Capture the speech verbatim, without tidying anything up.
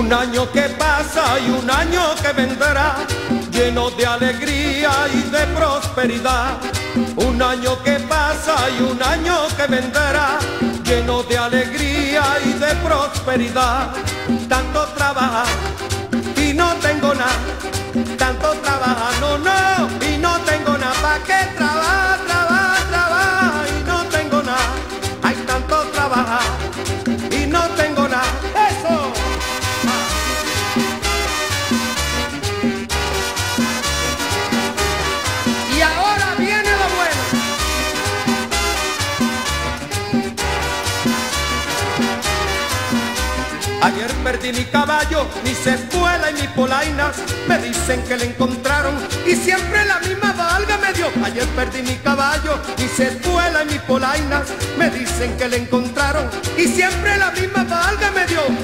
Un año que pasa y un año que vendrá, lleno de alegría y de prosperidad. Un año que pasa y un año que vendrá, lleno de alegría y de prosperidad. Tanto trabajar y no tengo nada, tanto trabajar, no, no, y no tengo nada. ¿Pa' qué trabajar, trabajar, trabajar y no tengo nada? Hay tanto trabajar y no tengo nada. ¡Eso! Y ahora viene lo bueno. Ayer perdí mi caballo, mis espuelas y mis polainas, me dicen que le encontraron y siempre la misma valga me dio. Ayer perdí mi caballo, mis espuelas y mis polainas, me dicen que le encontraron y siempre la misma valga me dio.